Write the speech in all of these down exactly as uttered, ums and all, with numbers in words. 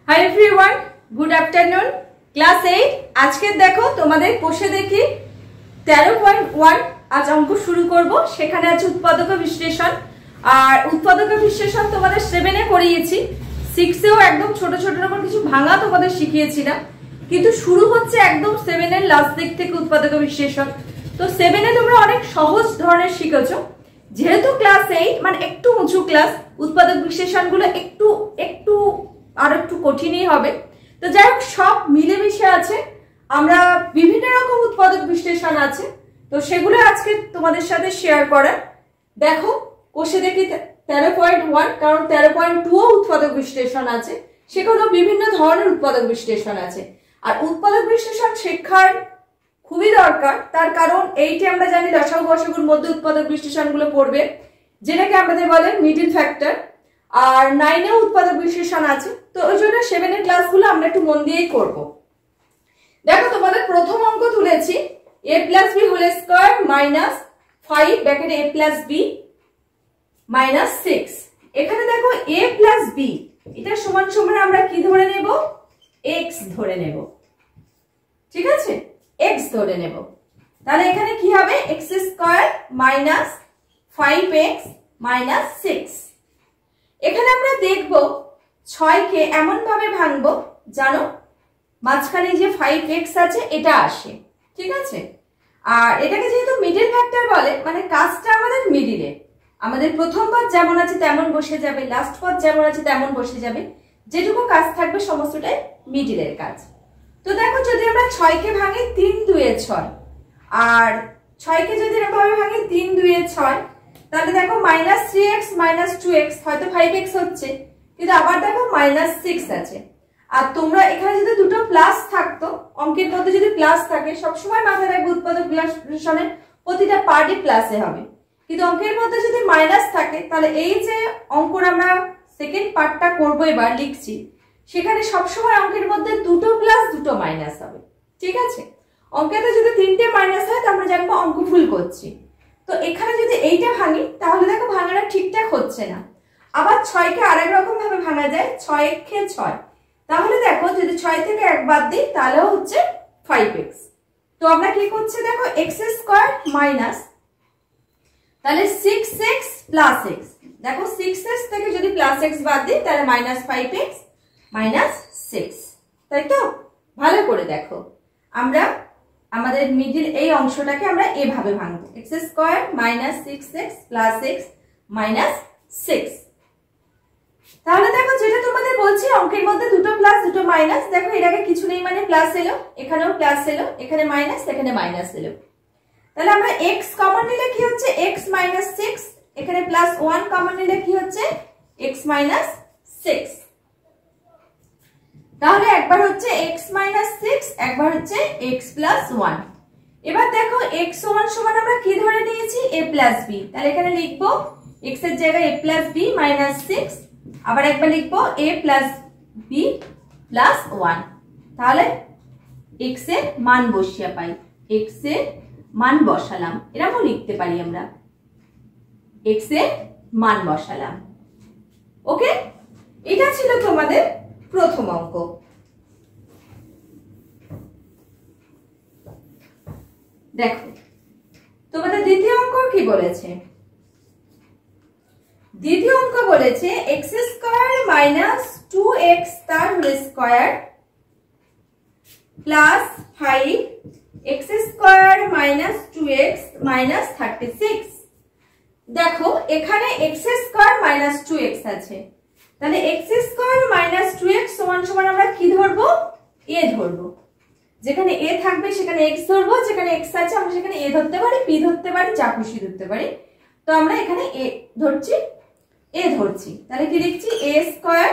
हाय everyone, good afternoon. Class eight आज के देखो तुम्हारे कोषे देखी तेरह पॉइंट वन आज अंक शुरू करब। सेखाने आछे उत्पादक विश्लेषण और उत्पादक विश्लेषण तुम्हारे सेवेने करिয়েছি, सिक्सेও एकदम छोटो छोटो रकम किछु भांगा तुम्हारे शिखिয়েছিলাম, किन्तु शुरू হচ্ছে একদম सेवन এর লাস্ট দিক থেকে उत्पादक विश्लेषण। तो सेवन এ তোমরা অনেক সহজ ধরনের শিখেছো, যেহেতু ক্লাস এইট মানে একটু উঁচু ক্লাস, उत्पादक विश्लेषणগুলো একটু একটু আর একটু কঠিনই হবে। তো যাই হোক, সব মিলেমিশে আছে, আমরা বিভিন্ন রকম उत्पादक विश्लेषण আছে, তো সেগুলো আজকে তোমাদের সাথে শেয়ার করার। দেখো কোষে দেখি তেরো পয়েন্ট ওয়ান, কারণ তেরো পয়েন্ট টু ও उत्पादक विश्लेषण আছে, সেখানেও বিভিন্ন ধরনের उत्पादक विश्लेषण আছে। আর उत्पादक विश्लेषण শেখার খুবই দরকার, তার কারণ এইটি আমরা জানি লসাগু গসাগুর মধ্যে उत्पादक विश्लेषणগুলো পড়বে, যেটাকে আমাদের বলে মিডল ফ্যাক্টর। আর নাইনেও उत्पादक विश्लेषण আছে, তো ওই জন্য সেভেন এর ক্লাসগুলো আমরা একটু মন দিয়েই করব। দেখো তোমাদের প্রথম অঙ্ক তুলেছি a plus B whole square minus five ব্র্যাকেটে a plus B minus six. এখানে দেখো a প্লাস বি এটা সমান সমান আমরা কি ধরে নেব, x ধরে নেব, ঠিক আছে, x ধরে নেব। তাহলে এখানে কি হবে, x square minus five X minus six. এখানে আমরা দেখব ছয় কে এমন ভাবে ভাঙবো জানো মাঝখানে যে ফাইভ এক্স আছে এটা আসে, ঠিক আছে। আর এটাকে যেহেতু মিডল ফ্যাক্টর বলে, মানে কাজটা আমাদের মিডিলে, আমাদের প্রথম পদ যেমন আছে তেমন বসে যাবে, লাস্ট পদ যেমন আছে তেমন বসে যাবে, যেটুকু কাজ থাকবে সমস্তটাই মিডিলের কাজ। তো দেখো যদি আমরা ছয় কে ভাঙি তিন দুয়ে ছয়, আর ছয় কে যদি এভাবে ভাঙি তিন দুয়ে ছয়, তাহলে দেখো minus three X minus two X, হয়তো ফাইভ এক্স হচ্ছে, কিন্তু আবার দেখো মাইনাস সিক্স আছে। আর তোমরা এখানে যদি দুটো প্লাস থাকতো, অঙ্কের মধ্যে যদি প্লাস থাকে, সবসময় মাথায় রাখবে उत्पादक विश्लेषণের প্রতিটা পার্টই প্লাসে হবে, কিন্তু অঙ্কের মধ্যে যদি মাইনাস থাকে তাহলে এই যে অঙ্কটা আমরা সেকেন্ড পার্টটা করবো এবার লিখছি, সেখানে সবসময় অঙ্কের মধ্যে দুটো প্লাস দুটো মাইনাস হবে, ঠিক আছে। অঙ্কেতে যদি তিনটে মাইনাস হয় তাহলে আমরা জানবো অঙ্ক ভুল করছি। তো এখানে যদি এইটা ভাঙি তাহলে দেখো ভাঙাটা ঠিকঠাক হচ্ছে না। আবার ছয়কে আরেক রকম ভাবে ভাঙা যায়, ছয় কে ছয়, তাহলে দেখো যদি ছয় থেকে এক বাদ দিই তাহলেও হচ্ছে ফাইভ এক্স। তো আমরা কি করছি দেখো, এক্স স্কয়ার মাইনাস, তাহলে সিক্স এক্স প্লাস এক্স, দেখো সিক্স এক্স থেকে যদি প্লাস এক্স বাদ দিই তাহলে minus five X minus six, তাই তো। ভালো করে দেখো, আমরা আমাদের মিডিল এই অংশটাকে আমরা এভাবে ভাঙবো, X square minus six x plus X minus six. তাহলে দেখো যেটা তোমাদের বলছি অঙ্কের মধ্যে দুটো প্লাস দুটো মাইনাস, দেখো এর আগে কিছু নেই মানে প্লাস এলো, এখানেও প্লাস এলো, এখানে মাইনাস, এখানে মাইনাস এলো। তাহলে আমরা x কমন নিলে কি হচ্ছে x মাইনাস সিক্স, এখানে প্লাস ওয়ান কমন নিলে কি হচ্ছে x মাইনাস সিক্স। তাহলে একবার হচ্ছে x মাইনাস সিক্স, একবার হচ্ছে x প্লাস ওয়ান। এবার দেখো x সমান সমান আমরা কি ধরে নিয়েছি, a প্লাস b, তাহলে এখানে লিখবো x এর জায়গায় a plus b minus six, আবার একবার লিখবো a plus b plus one. তাহলে x এর মান বসিয়ে পাই, x এর মান বসালাম, এরকমও লিখতে পারি আমরা, x এর মান বসালাম। ওকে, এটা ছিল তোমাদের প্রথম অঙ্ক। দেখো তোমাদের দ্বিতীয় অঙ্ক কি বলেছে, দ্বিতীয় অঙ্ক বলেছে X square minus two X তার whole square plus five X square minus two x minus thirty six. দেখো এখানে X square minus two X আছে, তাহলে X square minus two X সমান সমান আমরা কি ধরবো, এ ধরবো। যেখানে এ থাকবে সেখানে এক্স ধরবো, যেখানে এক্স আছে আমরা সেখানে এ ধরতে পারি, পি ধরতে পারি, যা খুশি ধরতে পারি। তো আমরা এখানে এ ধরছি, এ ধরছি, তাহলে কি লিখছি, A square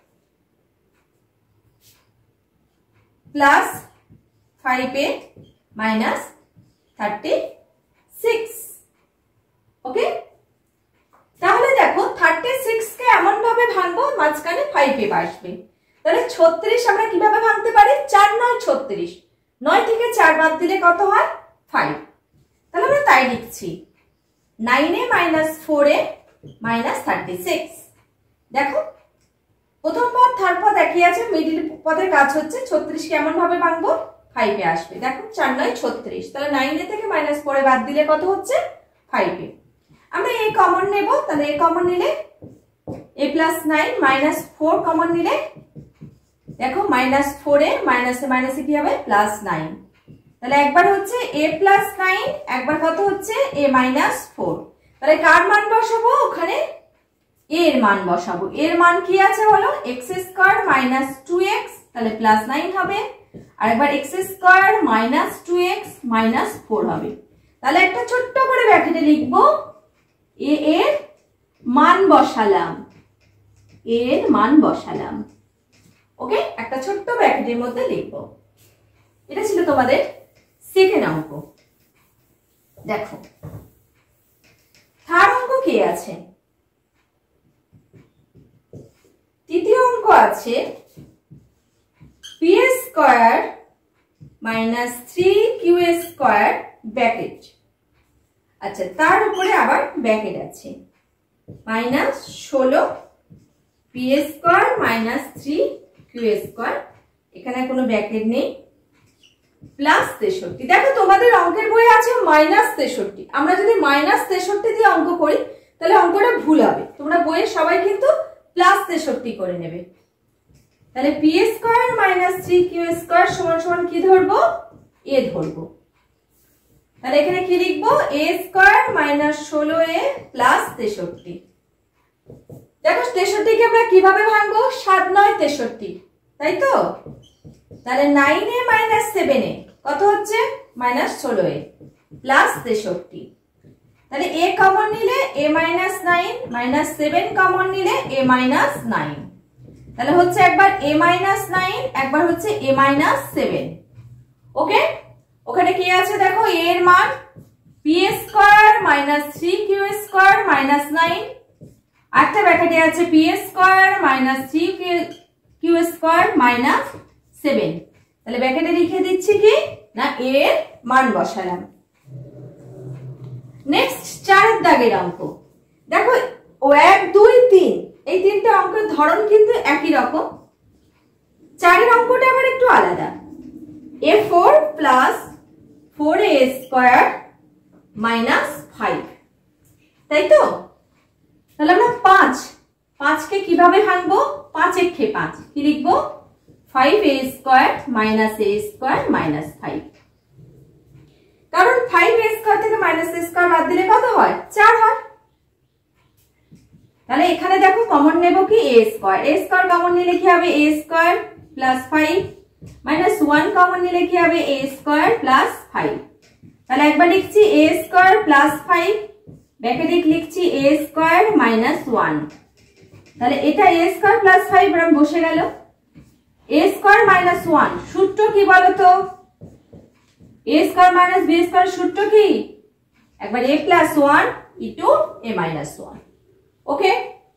plus five A minus thirty six. Okay, তাহলে দেখো থার্টি সিক্স কে এমন ভাবে ভাঙবো মাঝখানে ফাইভ এ আসবে, তাহলে ছত্রিশ আমরা কিভাবে ভাঙতে পারি, চার নয় ছত্রিশ, নয় থেকে চার বাদ দিলে কত হয়, ফাইভ। তাহলে আমরা তাই লিখছি, nine A minus four A minus thirty six. দেখো প্রথম পদ থার্ড পদ একই আছে, মিডিল পদের কাজ হচ্ছে। ছত্রিশ কেমন ভাবে ভাঙবো, ফাইভে আসবে। দেখো চার নয় ছত্রিশ, তাহলে নাইনে থেকে মাইনাস ফোরে বাদ দিলে কত হচ্ছে, ফাইভে। আমরা এ কমন নেব, তাহলে এ কমন নিলে এ plus nine, minus four common নিলে দেখো মাইনাস ফোরে মাইনাসে মাইনাসে কি হবে, প্লাস নাইন। তাহলে একবার হচ্ছে এ প্লাস নাইন, একবার কত হচ্ছে এ মাইনাস ফোর। তাহলে কার মান বসাবো, ওখানে এর মান বসাবো। এর মান কি আছে বলো, X square minus two X, তাহলে প্লাস নাইন হবে। আর একবার x square minus two x minus four হবে। তাহলে একটা ছোট্ট করে ব্র্যাকেটে লিখবো এ এর মান বসালাম, এর মান বসালাম। ওকে, একটা ছোট্ট ব্র্যাকেটের মধ্যে লিখবো। এটা ছিল তোমাদের সেকেন্ড অঙ্ক। দেখো থার্ড অঙ্ক কি আছে, তৃতীয় অঙ্ক আছে P square minus three Q square bracket. আচ্ছা, তার উপরে আবার ব্র্যাকেট আছে মাইনাস ষোলো P square minus three Q square, এখানে কোনো ব্র্যাকেট নেই, প্লাস তেষট্টি। দেখো তোমাদের অঙ্কের বই আছে মাইনাস তেষট্টি, আমরা যদি মাইনাস তেষট্টি দিয়ে অঙ্ক করি তাহলে অঙ্কটা ভুল হবে। তোমরা বইয়ের সবাই কিন্তু প্লাস তেষট্টি করে নেবে। তাহলে P square minus three Q square সমান সমান কি ধরবো, এ ধরবো। তাহলে এখানে কি লিখবো, এ স্কোয়ার মাইনাস ষোলো এ প্লাস তেষট্টি। দেখো তেষট্টিকে আমরা কিভাবে ভাঙবো, সাত নয় তেষট্টি, তাই তো। তাহলে nine A minus seven A কত হচ্ছে, মাইনাস ষোলো এ প্লাস তেষট্টি। তাহলে এ কমন নিলে A minus nine, minus seven common নিলে এ মাইনাস নাইন। তাহলে হচ্ছে একবার এ মাইনাস নাইন, একবার হচ্ছে এ মাইনাস সেভেন। ওকে, ওখানে কি আছে দেখো, এর মান P square minus three Q square minus nine, আরেকটা ব্র্যাকেটে আছে P square minus three Q square minus seven. তাহলে ব্র্যাকেটে লিখে দিচ্ছি কি না, এর মান বসালাম। নেক্সট চারের দাগের অঙ্ক। দেখো ও এক দুই তিন, এই তিনটে অঙ্কের ধরন কিন্তু একই রকম। চারের অঙ্কটা আবার একটু আলাদা, A four plus four A square minus five, তাই তো। তাহলে আমরা পাঁচ, পাঁচকে কিভাবে ভাঙবো, পাঁচ একে পাঁচ, কি লিখবো, five A square minus A square minus five. কারণ ফাইভ এ স্কোয়ার থেকে মাইনাস এ স্কোয়ার বাদ দিলে কত হয়, চার হয়। তাহলে এখানে দেখো কমন নেব কি, A square, A square common নিলে কি হবে, A square plus five, minus one common নিলে কি হবে, এ স্কোয়ার প্লাস ফাইভ। তাহলে একবার লিখছি এ স্কোয়ার প্লাস ফাইভ, ব্র্যাকেটে লিখছি এ স্কোয়ার মাইনাস ওয়ান। তাহলে এটা এ স্কোয়ার প্লাস ফাইভ এরকম বসে গেল। এ স্কোয়ার মাইনাস ওয়ান সূত্র কি বলতো, A square minus B square সূত্র কি, একবার A plus one into A minus one. Okay,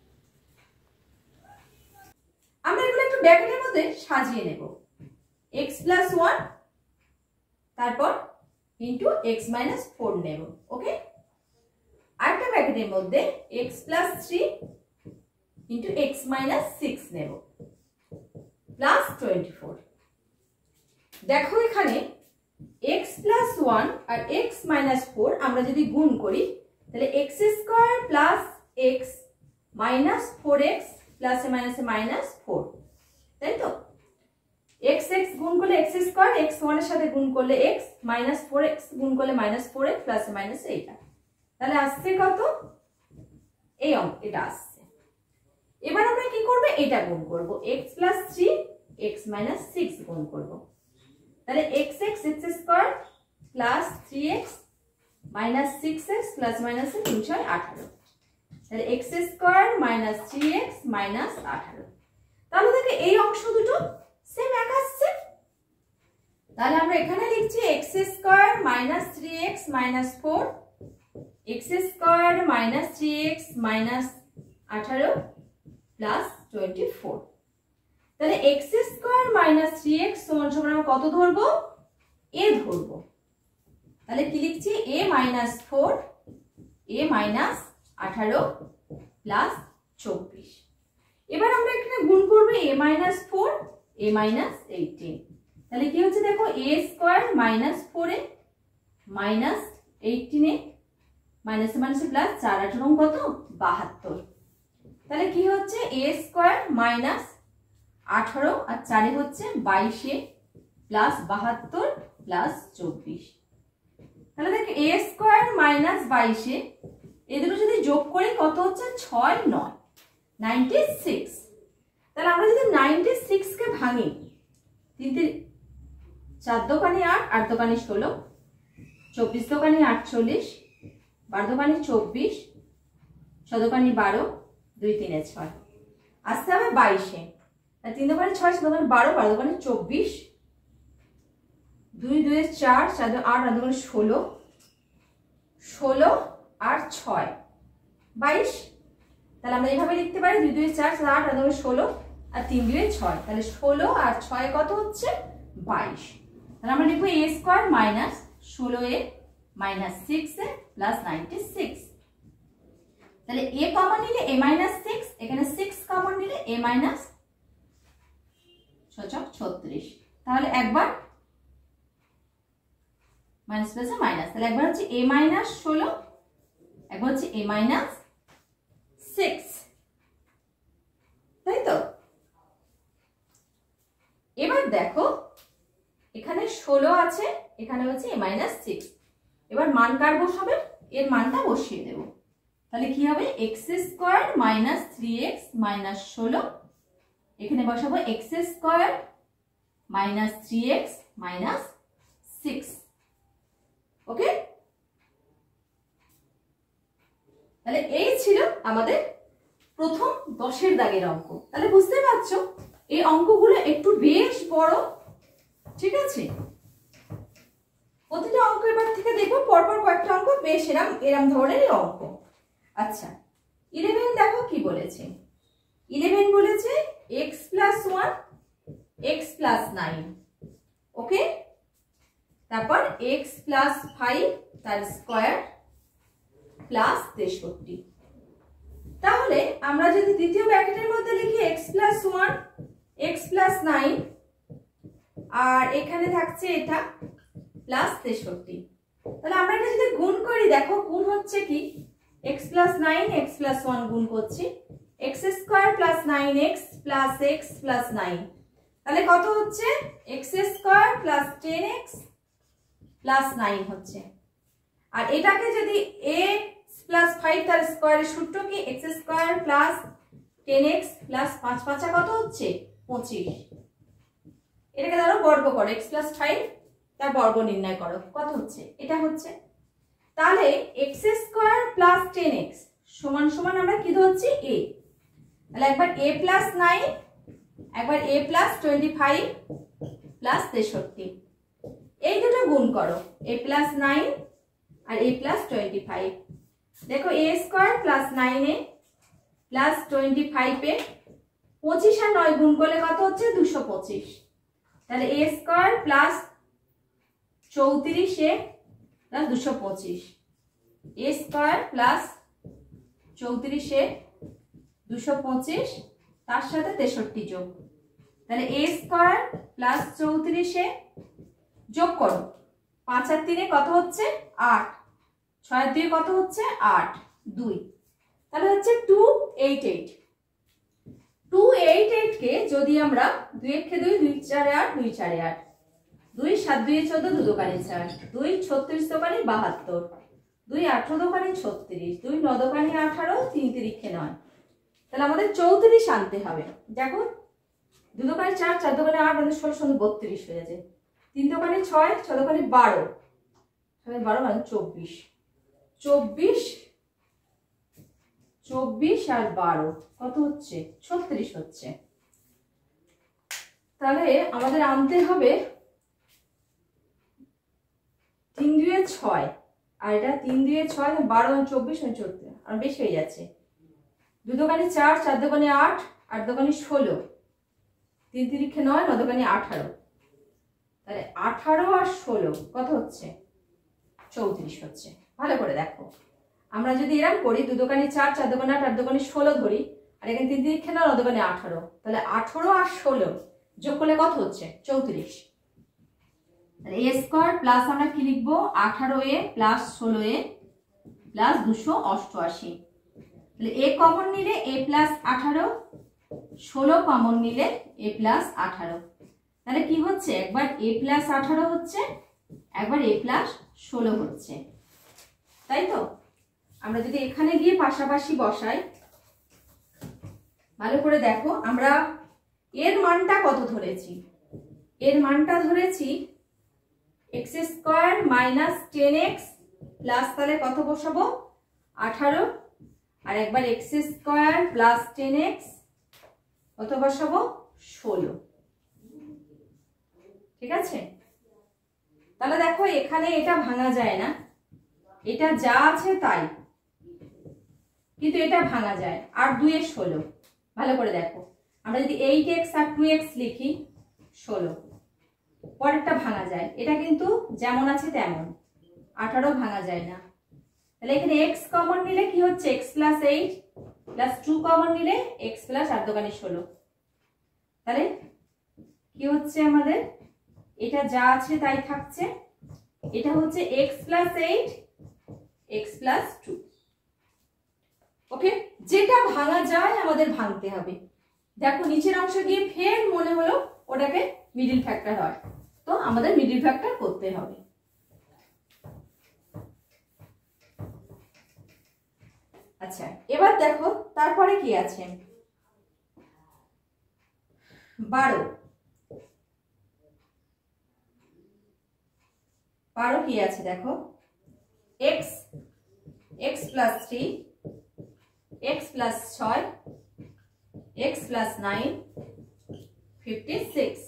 আমরা এগুলো একটু ব্র্যাকেটের মধ্যে সাজিয়ে নেব, এক্স প্লাস ওয়ান তারপর ইন্টু এক্স মাইনাস ফোর নেব। ওকে, আরেকটা ব্র্যাকেটের মধ্যে X plus three into X minus six নেব প্লাস টোয়েন্টি ফোর। দেখো এখানে এক্স প্লাস ওয়ান আর এক্স মাইনাস ফোর আমরা যদি গুণ করি তাহলে x square plus X minus four X plus A minus A minus four, তাই তো। এক্স এক্স গুণ করলে এক্স স্কোয়ার, এক্স ওয়ানের সাথে গুণ করলে এক্স, মাইনাস ফোর এক্স গুণ করলে minus four X plus A minus এইটা। তাহলে আসছে কত, এই অঙ্ক এটা আসছে। এবার আমরা কি করবো, এটা গুণ করবো, X plus three X minus six গুণ করবো। তাহলে X X X square plus three X minus six x plus minus তিন ছয় আঠারো। তাহলে x square minus three X minus আঠারো। তাহলে দেখে এই অংশ দুটো সেম এক আসছে। তাহলে আমরা এখানে লিখছি x square minus three X minus four, x square minus three X minus আঠারো প্লাস টোয়েন্টি ফোর। তাহলে x square minus three X সমান সমান আমরা কত ধরবো, এ ধরবো। তাহলে কি লিখছি, A minus four A minus আঠারো প্লাস চব্বিশ। এবার আমরা এখানে গুণ করবো A minus four A minus eighteen. তাহলে কি হচ্ছে দেখো, A square minus four A minus eighteen A minus minus plus চার আঠারো কত বাহাত্তর। তাহলে কি হচ্ছে এ স্কোয়ার মাইনাস আঠারো আর চারে হচ্ছে বাইশে প্লাস বাহাত্তর প্লাস চব্বিশ। তাহলে দেখ এ স্কোয়ার মাইনাস বাইশে এ দুটো যদি যোগ করি কত হচ্ছে ছয় নয় নাইনটি সিক্স। তাহলে আমরা যদি নাইনটি সিক্স কে ভাঙি, তিন তিন চার দোকানি আট, আট দোকানি ষোলো, চব্বিশ দোকানি আটচল্লিশ, বারো দোকানি চব্বিশ, ছ দোকানি বারো, দুই তিনে ছয়, আসতে হবে বাইশে। তিন দোকানে ছয়, ছ দোকানে বারো, বারো দোকানে চব্বিশ, দুই দুই চার, চার আট, আট দোকানে ষোলো, ষোলো আর ছয় বাইশ। তাহলে আমরা এইভাবে লিখতে পারি দুই দুই চার, চার আট, আট দোকানে ষোলো আর তিন দুই ছয়। তাহলে ষোলো আর ছয় কত হচ্ছে বাইশ। তাহলে আমরা লিখবো এ স্কোয়ার মাইনাস ষোলো A minus six A plus ninety six. তাহলে এ কমন নিলে এ মাইনাস সিক্স, এখানে সিক্স কমন নিলে এ মাইনাস ছচক ছত্রিশ। তাহলে একবার মাইনাস প্লাস মাইনাস, তাহলে একবার হচ্ছে এ মাইনাস ষোলো, একবার হচ্ছে এ মাইনাস সিক্স, তাই তো। এবার দেখো এখানে ষোলো আছে, এখানে হচ্ছে এ মাইনাস সিক্স। এবার মান কার বসাবে, এর মানটা বসিয়ে দেব। তাহলে কি হবে x square minus three X minus ষোলো, এখানে বসাবো X square minus three X minus six. Okay, তাহলে এই ছিল আমাদের প্রথম দশের দাগের অঙ্ক। তাহলে বুঝতে পারছো এই অঙ্কগুলো একটু বেশ বড়, ঠিক আছে। প্রতিটা অঙ্ক এবার থেকে দেখবো পরপর কয়েকটা অঙ্ক বেশ এরম এরম ধরনের অঙ্ক। আচ্ছা, ইলেভেন দেখো কি বলেছে। ইলেভেন বলেছে X plus one X plus nine, okay. তারপর এক্স প্লাস ফাইভ তার স্কোয়ার প্লাস তেষট্টি। তাহলে আমরা যদি দ্বিতীয় ব্র্যাকেটের মধ্যে লিখি X plus one X plus nine, আর এখানে থাকছে এটা প্লাস তেষট্টি। তাহলে আমরা এটা যদি গুণ করি, দেখো গুণ হচ্ছে কি x plus nine x plus one গুণ করছি, X square plus nine x plus X plus nine. তাহলে কত হচ্ছে x square plus ten x plus nine হচ্ছে। আর এটাকে যদি এক্স প্লাস ফাইভ তার স্কোয়ারের সূত্র কি X square plus ten x plus পাঁচ পাঁচা কত হচ্ছে পঁচিশ। এটাকে ধরো বর্গ করো, এক্স প্লাস ফাইভ তার বর্গ নির্ণয় করো, কত হচ্ছে এটা হচ্ছে। তাহলে x square plus ten X সমান সমান আমরা কি ধরছি এ। তাহলে একবার এ প্লাস নাইন, একবার A plus twenty five plus তেষট্টি, এই দুটো গুণ করো এ প্লাস নাইন আর এ প্লাস টোয়েন্টি ফাইভ। দেখো A square plus nine A plus twenty five A পঁচিশ আর নয় গুণ করলে কত হচ্ছে দুশো পঁচিশ। তাহলে এ স্কোয়ার প্লাস চৌত্রিশ এ প্লাস দুশো পঁচিশ, এ স্কোয়ার প্লাস চৌত্রিশ এ দুশো পঁচিশ তার সাথে তেষট্টি যোগ। তাহলে এ স্কোয়ার প্লাস চৌত্রিশ এ যোগ করো, পাঁচ আর তিনে কত হচ্ছে আট, ছয় আর দুই কত হচ্ছে আট, দুই। তাহলে হচ্ছে two eight eight. Two eight eight কে যদি আমরা দুই একে দুই, দুই চারে আট, দুই চারে আট, দুই সাত দুই চোদ্দ, দু দোকানে চার, দুই ছত্রিশ দোকানে বাহাত্তর, দুই আঠারো দোকানে ছত্রিশ, দুই ন দোকানে আঠারো, তিন তিরিখে নয়। তাহলে আমাদের চৌত্রিশ আনতে হবে। দেখো দু দোকানে চার, চার দোকানে আট, আমাদের ষোলো সঙ্গে বত্রিশ হয়ে যাচ্ছে, তিন দোকানে ছয়, ছ দোকানে বারো, ছয় বারো মানে চব্বিশ, চব্বিশ চব্বিশ আর বারো কত হচ্ছে ছত্রিশ হচ্ছে। তাহলে আমাদের আনতে হবে তিন দুয়ে ছয়, আর এটা তিন দুয়ে ছয়, বারো চব্বিশ চোদ্দ আর বেশি হয়ে যাচ্ছে। দু দোকানে চার, চার দোকানে আট, আট দোকানে ষোলো, তিন তিরিখে নয়, ন দোকানে আঠারো। তাহলে আঠারো আর ষোলো কত হচ্ছে চৌত্রিশ হচ্ছে। ভালো করে দেখো, আমরা যদি এরকম করি দু দোকানে চার, চার দোকানে আট, আট দোকানে ষোলো ধরি, আর এখানে তিন তিরিখে নয়, ন দোকানে আঠারো, তাহলে আঠারো আর ষোলো যোগ করলে কত হচ্ছে চৌত্রিশ। এ স্কোয়ার প্লাস আমরা কি লিখবো আঠারো এ প্লাস ষোলো এ প্লাস দুশো অষ্টআশি। তাহলে এ কমন নিলে এ প্লাস আঠারো, ষোলো কমন নিলে এ প্লাস আঠারো। তাহলে কি হচ্ছে একবার এ প্লাস আঠারো হচ্ছে, একবার এ প্লাস ষোলো হচ্ছে, তাই তো? আমরা যদি এখানে গিয়ে পাশাপাশি বসাই, ভালো করে দেখো আমরা এর মানটা কত ধরেছি, এর মানটা ধরেছি x square minus ten x plus তাহলে কত বসাবো আঠারো, আর একবার x square plus ten x কত বসাবো ষোলো। ঠিক আছে, তাহলে দেখো এখানে এটা ভাঙা যায় না, এটা যা আছে তাই, কিন্তু এটা ভাঙা যায়। আর দুই এর ষোলো, ভালো করে দেখো আমরা যদি এইট এক্স আর টু এক্স লিখি ষোলো, পরেরটা ভাঙা যায়, এটা কিন্তু যেমন আছে তেমন, আঠারো ভাঙা যায় না। তাহলে এখানে এক্স কমন নিলে কি হচ্ছে x plus eight plus two common নিলে এক্স প্লাস আট দোকানে ষোলো। তাহলে কি হচ্ছে আমাদের এটা যা আছে তাই থাকছে, এটা হচ্ছে x plus eight x plus two. Okay, যেটা ভাঙা যায় আমাদের ভাঙতে হবে। দেখো নিচের অংশ গিয়ে ফের মনে হলো ওটাকে মিডিল ফ্যাক্টর হয়, তো আমাদের মিডিল ফ্যাক্টর করতে হবে। আচ্ছা এবার দেখো তারপরে কি আছে, বারো, বারো কি আছে দেখো x x plus three x plus ছয় x plus nine fifty six,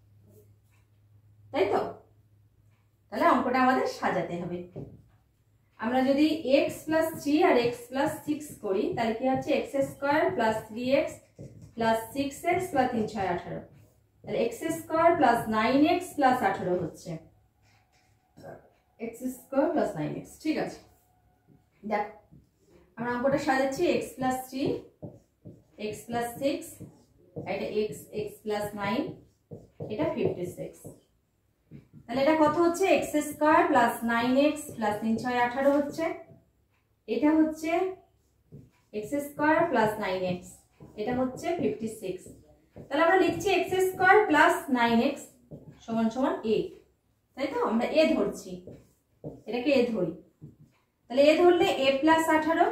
তাই তো? তাহলে অঙ্কটা আমাদের সাজাতে হবে। আমরা যদি এক্স প্লাস থ্রি আর এক্স প্লাস সিক্স করি তাহলে কি হচ্ছে x square plus three x plus six x plus তিন ছয় আঠারো, তাহলে x square plus nine x plus আঠারো হচ্ছে x square plus nine x. ঠিক আছে, দেখ আমরা অঙ্কটা সাজাচ্ছি x plus three x plus six, এটা এক্স এক্স প্লাস নাইন, এটা ফিফটি সিক্স। তাহলে এটা কত হচ্ছে x square plus nine x plus তিন ছয় আঠারো হচ্ছে, এটা হচ্ছে x square plus nine x, এটা হচ্ছে ফিফটি সিক্স। তাহলে আমরা লিখছি x square plus nine x সমান সমান এ, তাই তো? আমরা এ ধরছি, এটাকে এ ধরি, তাহলে এ ধরলে এ প্লাস আঠারো,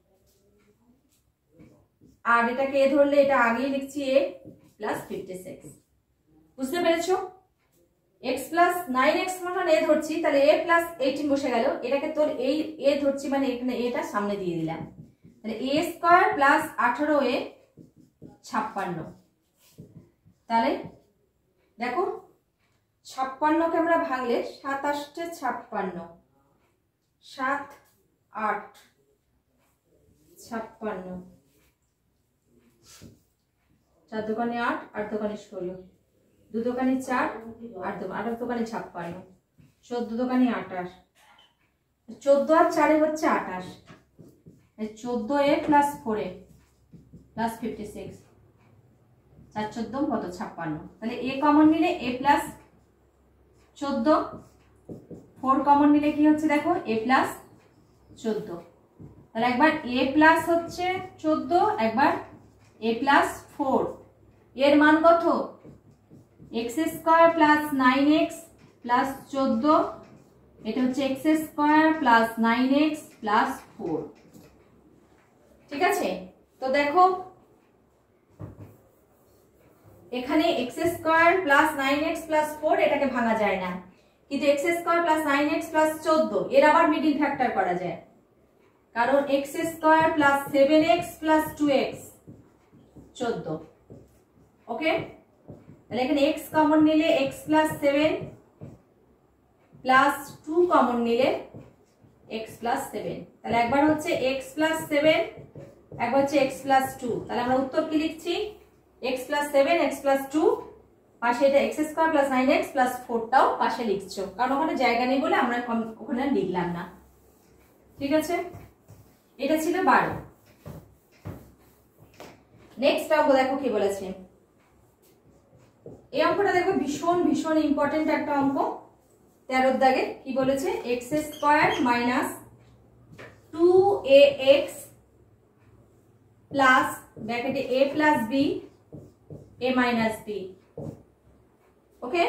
আর এটাকে এ ধরলে এটা আগেই লিখছি এ প্লাস ফিফটি সিক্স। বুঝতে পেরেছো? এক্স প্লাস নাইন এক্স মানে এ ধরছি, তাহলে এ প্লাস এইটিন বসে গেল, এটাকে তোর এই এ ধরছি মানে এখানে এটা সামনে দিয়ে দিলাম, তাহলে এ স্কোয়ার প্লাস আঠারো এ ছাপ্পান্ন। তাহলে দেখো ছাপ্পান্নকে আমরা ভাঙলে সাত আষ্টে ছাপ্পান্ন, সাত আট ছাপ্পান্ন, চার দোকানে আট, আট দোকানে ষোলো, দু দোকানে চার, আট আট দোকানে ছাপ্পান্ন, চোদ্দ দোকানে আঠাশ, চোদ্দ আর চারে হচ্ছে আঠাশ, চোদ্দ a plus four a plus fifty six, চার চোদ্দ কত ছাপ্পান্ন। তাহলে এ কমন নিলে এ প্লাস চোদ্দ, ফোর কমন নিলে কি হচ্ছে দেখো এ প্লাস চোদ্দ। তাহলে একবার এ প্লাস হচ্ছে চোদ্দ, একবার এ প্লাস ফোর, এর মান কত x square plus nine x plus চোদ্দ, এটা হচ্ছে x square plus nine x plus four. ঠিক আছে, তো দেখো এখানে x square plus nine x plus four এটাকে ভাঙা যায় না, কিন্তু x square plus nine x plus চোদ্দ এর আবার মিডিল ফ্যাক্টর করা যায়, কারণ x square plus seven x plus two x চোদ্দ। ওকে, তাহলে এখানে এক্স কমন নিলে x plus seven plus two common নিলে এক্স প্লাস সেভেন, তাহলে একবার হচ্ছে এক্স প্লাস সেভেন, একবার হচ্ছে এক্স প্লাস টু। তাহলে আমরা উত্তর কি লিখছি x plus seven x plus two, পাশে এটা x square plus nine x plus ফোরটাও পাশে লিখছো, কারণ ওখানে জায়গা নেই বলে আমরা ওখানে লিখলাম না। ঠিক আছে, এটা ছিল বারো। নেক্সট অঙ্ক দেখো কি বলেছে, এই অঙ্কটা দেখো ভীষণ ভীষণ ইম্পর্টেন্ট একটা অঙ্ক। তেরোর দাগে কি বলেছে, x square minus two a x plus ব্র্যাকেটে a plus b a minus b. Okay,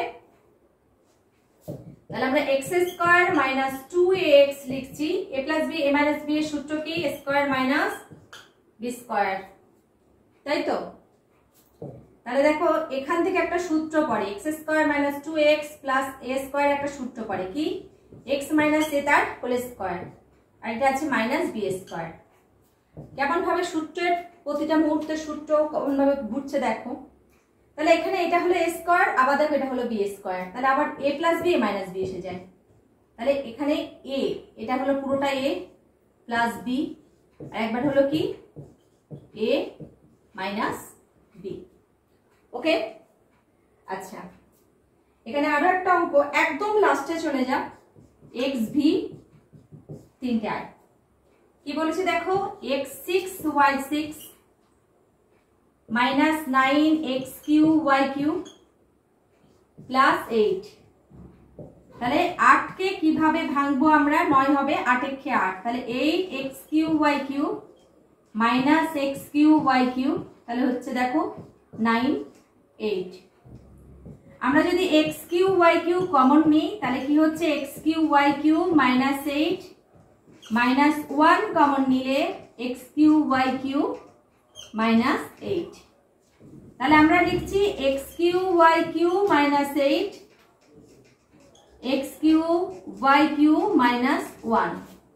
তাহলে আমরা x square minus two a x লিখছি, a plus b a minus b এর সূত্র কি, স্কোয়ার মাইনাস বি স্কোয়ার, তাই তো? তাহলে দেখো এখান থেকে একটা সূত্র পড়ে, x square minus two x plus a square একটা সূত্র পড়ে কি, এক্স মাইনাস এ তার হোল স্কোয়ার, আর এটা আছে মাইনাস বি স্কোয়ার। কেমন ভাবে সূত্রের প্রতিটা মুহূর্তে সূত্র কেমন ভাবে ঘুরছে দেখো। তাহলে এখানে এটা হলো এ স্কোয়ার, আবার দেখো এটা হলো বি স্কোয়ার, তাহলে আবার a plus b a minus b এসে যায়। তাহলে এখানে এ, এটা হলো পুরোটা এ প্লাস বি, আর একবার হলো কি এ মাইনাস বি। ওকে, আচ্ছা এখানে আরো একটা অঙ্ক, একদম লাস্টে চলে যা, এক্স ভি তিনটে আর কি বলেছে দেখো, x six y six minus nine x cube y cube plus eight. তাহলে আটকে কিভাবে ভাঙবো আমরা, নয় হবে আট একে আট, তাহলে eight x cube y cube minus x cube y cube, তাহলে হচ্ছে দেখো নাইন এইট। আমরা যদি x cube y cube common নিই তাহলে কি হচ্ছে, x cube y cube minus eight minus one common নিলে x cube y cube minus eight. তাহলে আমরা লিখছি x cube y cube minus eight x cube y cube minus one.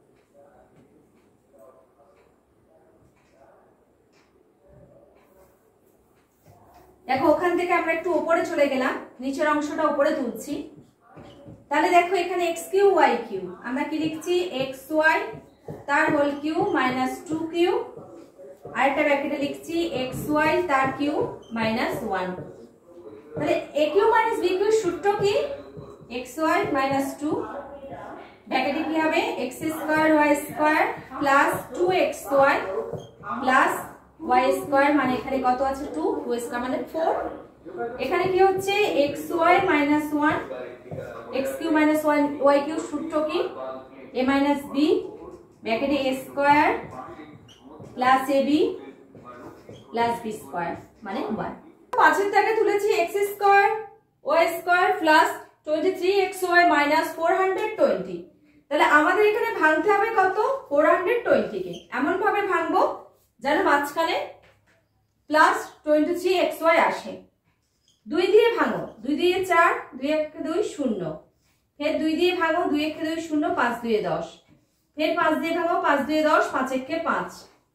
দেখো ওখান থেকে আমরা একটু উপরে চলে গেলাম, নিচের অংশটা উপরে তুলছি। তাহলে দেখো এখানে এক্স কিউ ওয়াই কিউ আমরা কি লিখছি, এক্স ওয়াই তার whole cube minus two cube, আরেকটা ব্র্যাকেটে লিখছি এক্স ওয়াই তার কিউ মাইনাস ওয়ান। তাহলে a cube minus b cube সূত্র কি, এক্স ওয়াই মাইনাস টু, ব্র্যাকেটে কি হবে x square y square plus two x y plus y square, মানে এখানে কত আছে টু, টু স্কোয়ার মানে ফোর। এখানে কি হচ্ছে x y minus one x cube minus one y cube সূত্র কি, এ মাইনাস বি ব্র্যাকেটে a square plus a b plus b square মানে ওয়ান। পাঁচের দাগে তুলেছি x square y square plus twenty three x y minus four hundred twenty. তাহলে আমাদের এখানে ভাঙতে হবে কত, ফোর হান্ড্রেড টোয়েন্টি কে, এমন ভাবে ভাঙবো যেন মাঝখানে plus twenty three x y আসে। দুই দিয়ে ভাঙো, দুই দিয়ে চার, দুই একে দুই শূন্য, ফের দুই দিয়ে ভাঙো, দুই একে দুই শূন্য, পাঁচ দুয়ে দশ, ফের পাঁচ দিয়ে ভাঙো, পাঁচ দুয়ে দশ, পাঁচ একে পাঁচ,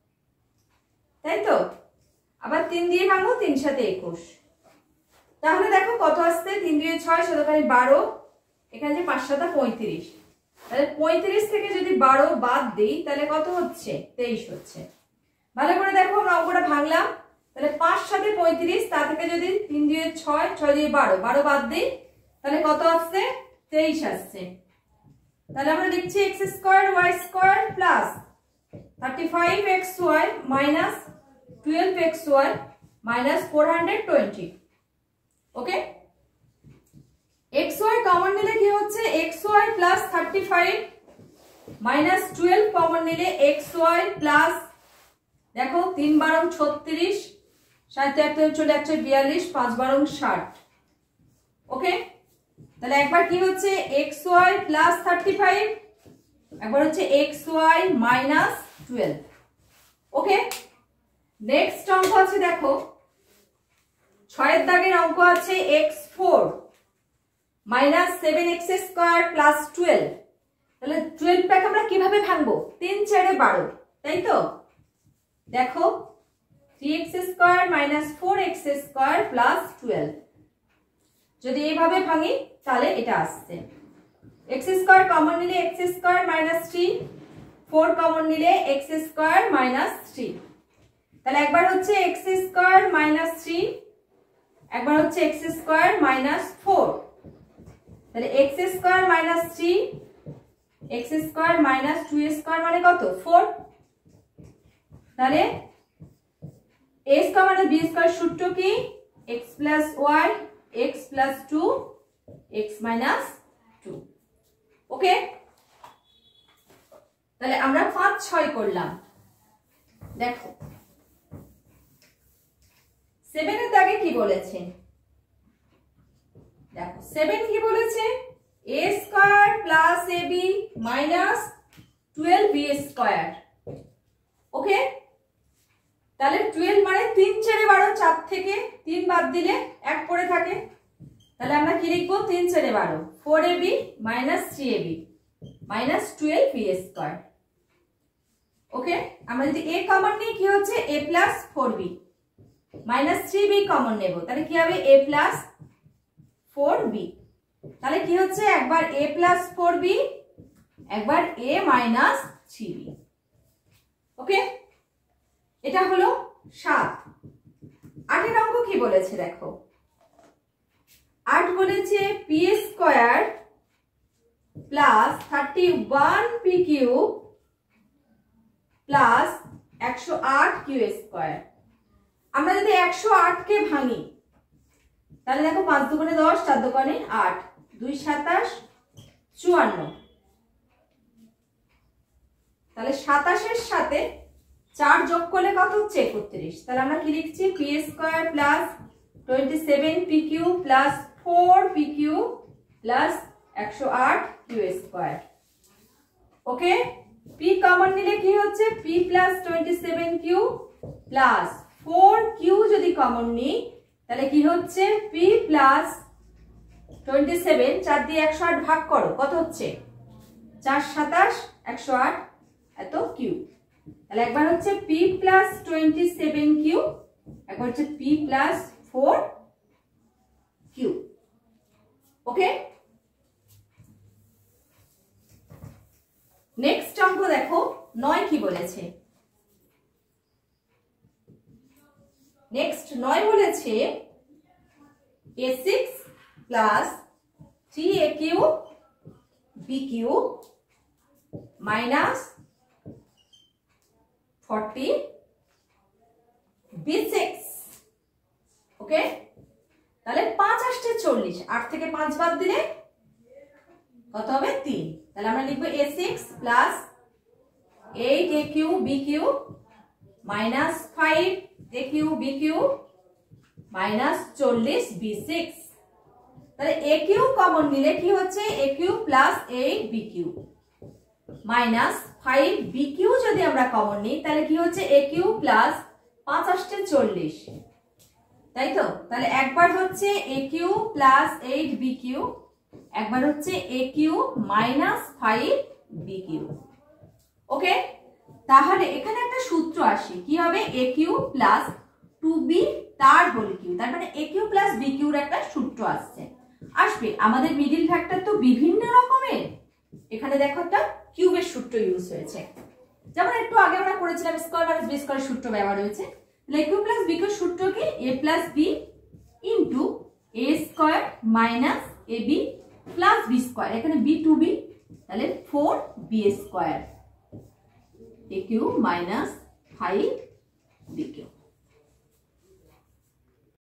তাই তো? আবার তিন দিয়ে ভাঙো, তিন সাথে একুশ। তাহলে দেখো কত আসছে, তিন দুয়ে ছয়, শতকারী বারো, এখানে যে পাঁচ সাতা পঁয়ত্রিশ। তাহলে পঁয়ত্রিশ থেকে যদি বারো বাদ দিই তাহলে কত হচ্ছে, তেইশ হচ্ছে। ভালো করে দেখো আমরা অঙ্কটা ভাঙলাম, তাহলে পাঁচ সাথে পঁয়ত্রিশ, তা থেকে যদি তিন দিয়ে ছয়, ছয় দিয়ে বারো, বারো বাদ দিই তাহলে কত আসছে, তেইশ আসছে। তাহলে আমরা লিখছি x square y square plus thirty five x y minus twelve x y minus four hundred twenty. Okay, x y common নিলে কি হচ্ছে, x y plus thirty five minus twelve common নিলে এক্স ওয়াই প্লাস, দেখো তিন বারং ছত্রিশ, সাথে একটা চলে যাচ্ছে বিয়াল্লিশ, পাঁচ বারং ষাট। ওকে, তাহলে একবার কি হচ্ছে x y plus thirty five, একবার হচ্ছে x y minus twelve. Okay, next অঙ্ক আছে দেখো, ছয়ের দাগের অঙ্ক আছে x four minus seven x square plus twelve. তাহলে টুয়েলভ টাকে আমরা কিভাবে ভাঙবো, তিন চারে বারো, তাই তো? দেখো three x square minus four x square plus twelve, যদি এইভাবে ভাঙি তাহলে এটা আসছে। এক্স স্কোয়ার কমন নিলে x square minus three, four common নিলে এক্স স্কোয়ার মাইনাস থ্রি। তাহলে একবার হচ্ছে এক্স স্কোয়ার মাইনাস থ্রি, একবার হচ্ছে এক্স স্কোয়ার মাইনাস ফোর। তাহলে x square minus three, x square minus two square মানে কত, ফোর। তাহলে এ স্কোয়ার মানে বি স্কোয়ার সূত্র কি, x plus Y x plus two x minus two. Okay, তাহলে আমরা পাঁচ ছয় করলাম। দেখো সেভেনের দাগে কি বলেছে, দেখো সেভেন কি বলেছে, a square plus a b minus twelve b square. Okay, তাহলে টুয়েলভ মানে তিন চারে বারো, চার থেকে তিন বাদ দিলে এক পড়ে থাকে, তাহলে আমরা কি লিখবো, তিন চারে বারো, four a b minus three a b minus twelve b square. Okay, আমরা যদি এ কমন নিই কি হচ্ছে, a plus four b minus three b common নেব, তাহলে কি হবে, এ প্লাস ফোর বি। তাহলে কি হচ্ছে, একবার এ প্লাস ফোর বি, একবার a minus three b. Okay, এটা হলো সাত। আটের অঙ্ক কি বলেছে দেখো, আট বলেছে p square plus thirty one p q plus একশো আট কিউ স্কোয়ার। আমরা যদি একশো আট কে ভাঙি তাহলে দেখো পাঁচ দুগুণে দশ, চার দোকানে আট, দুই সাতাশ চুয়ান্ন, তাহলে সাতাশের সাথে চার যোগ করলে কত হচ্ছে, একত্রিশ। তাহলে আমরা কি লিখছি, p square plus twenty seven p q plus four p q plus একশো আট q square. Okay, p common নিলে কি হচ্ছে, p plus twenty seven q plus four q যদি কমন নিই তাহলে কি হচ্ছে, পি প্লাস টোয়েন্টি সেভেন, চার দিয়ে একশো আট ভাগ করো, কত হচ্ছে, চার সাতাশ একশো আট এত কিউ। তাহলে একবার হচ্ছে p plus twenty seven q, একবার হচ্ছে p plus four q. Okay, next অঙ্ক দেখো, নয় কি বলেছে, নেক্সট নয় বলেছে a six plus three a cube b cube minus forty b six. Okay, তাহলে পাঁচ আসছে চল্লিশ, আট থেকে পাঁচ বাদ দিলে কত হবে, তিন। তাহলে আমরা লিখবো a six plus eight a cube b cube minus five a cube b cube minus চল্লিশ বি সিক্স। তাহলে এ কিউ কমন নিলে কি হচ্ছে, a cube plus eight b cube minus five b cube যদি আমরা কমন নিই তাহলে কি হচ্ছে, এ কিউ প্লাস পাঁচ আসছে চল্লিশ, তাই তো। তাহলে একবার হচ্ছে a cube plus eight b cube, একবার হচ্ছে a cube minus five b cube. Okay, তাহলে এখানে একটা সূত্র আসে, কি হবে, a cube plus two b তার হোল কিউ, তার মানে এ কিউ প্লাস বি কিউর একটা সূত্র আসছে, আসবে। আমাদের মিডিল ফ্যাক্টর তো বিভিন্ন রকমের, এখানে দেখো একটা কিউবের সূত্র ইউজ হয়েছে, যেমন একটু আগে আমরা করেছিলাম স্কয়ার মাইনাস বি স্কয়ার সূত্র ব্যবহার হয়েছে। তাহলে এ কিউ প্লাস বি কিউর সূত্র কি, a plus b into a square minus a b plus b square, এখানে বি টু বি, তাহলে four b square a cube minus five b Q.